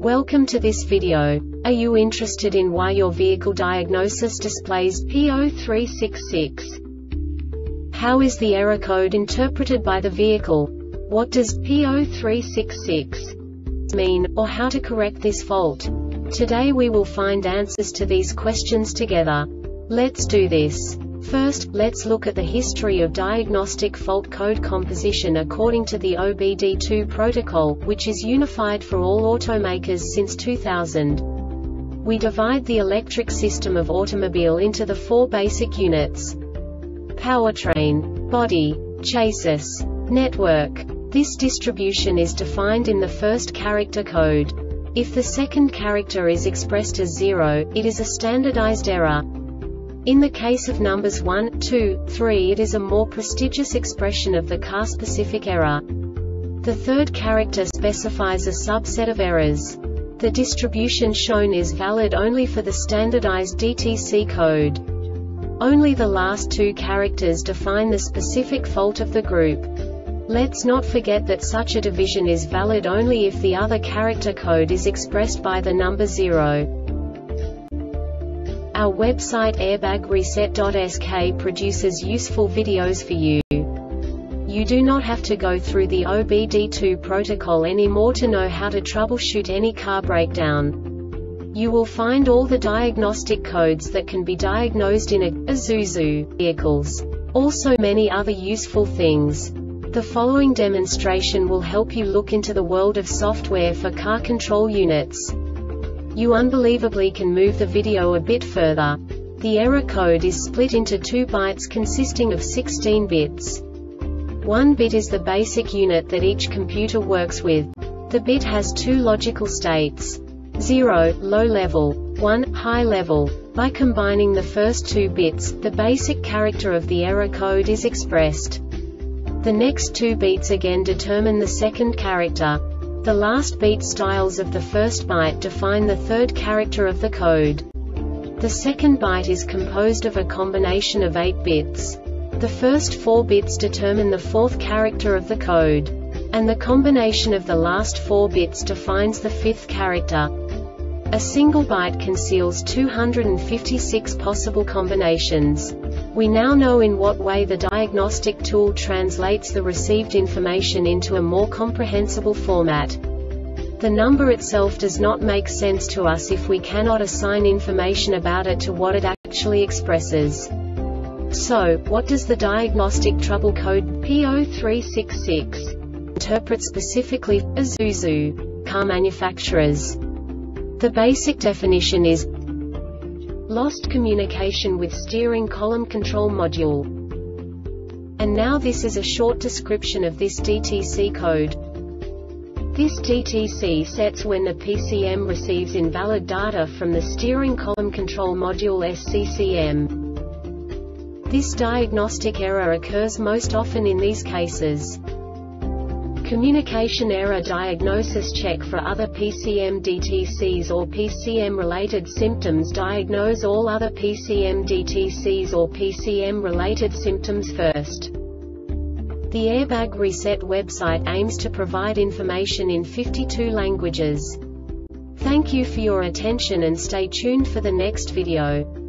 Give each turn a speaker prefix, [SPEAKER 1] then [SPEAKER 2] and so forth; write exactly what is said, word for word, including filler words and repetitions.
[SPEAKER 1] Welcome to this video. Are you interested in why your vehicle diagnosis displays P zero three six six? How is the error code interpreted by the vehicle? What does P zero three six six mean, or how to correct this fault? Today we will find answers to these questions together. Let's do this. First, let's look at the history of diagnostic fault code composition according to the O B D two protocol, which is unified for all automakers since two thousand. We divide the electric system of automobile into the four basic units: powertrain, body, chassis, network. This distribution is defined in the first character code. If the second character is expressed as zero, it is a standardized error. In the case of numbers one, two, three, it is a more prestigious expression of the car-specific error. The third character specifies a subset of errors. The distribution shown is valid only for the standardized D T C code. Only the last two characters define the specific fault of the group. Let's not forget that such a division is valid only if the other character code is expressed by the number zero. Our website airbag reset dot S K produces useful videos for you. You do not have to go through the O B D two protocol anymore to know how to troubleshoot any car breakdown. You will find all the diagnostic codes that can be diagnosed in a Isuzu vehicles. Also many other useful things. The following demonstration will help you look into the world of software for car control units. You unbelievably can move the video a bit further. The error code is split into two bytes consisting of sixteen bits. One bit is the basic unit that each computer works with. The bit has two logical states: zero, low level, one, high level. By combining the first two bits, the basic character of the error code is expressed. The next two beats again determine the second character. The last beat styles of the first byte define the third character of the code. The second byte is composed of a combination of eight bits. The first four bits determine the fourth character of the code. And the combination of the last four bits defines the fifth character. A single byte conceals two hundred fifty-six possible combinations. We now know in what way the diagnostic tool translates the received information into a more comprehensible format. The number itself does not make sense to us if we cannot assign information about it to what it actually expresses. So, what does the diagnostic trouble code P zero three six six interpret specifically for Isuzu car manufacturers? The basic definition is lost communication with steering column control module. And now this is a short description of this D T C code. This D T C sets when the P C M receives invalid data from the steering column control module S C C M. This diagnostic error occurs most often in these cases: communication error, diagnosis check for other P C M D T Cs or P C M-related symptoms, diagnose all other P C M D T Cs or P C M-related symptoms first. The Airbag Reset website aims to provide information in fifty-two languages. Thank you for your attention and stay tuned for the next video.